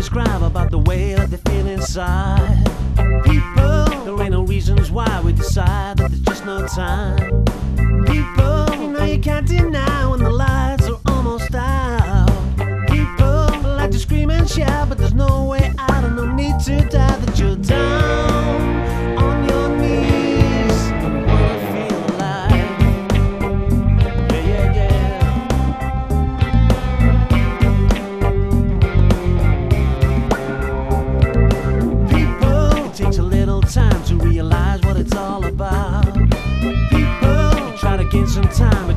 describe about the way that they feel inside. People, there ain't no reasons why we decide that there's just no time. People, you know you can't deny when the lights are almost out. People like to scream and shout, but there's no way out and no need to die. That you're down on your knees and wanna feel alive. Yeah, yeah, yeah. People, it takes a little time to realize what it's all about. People, try to gain some time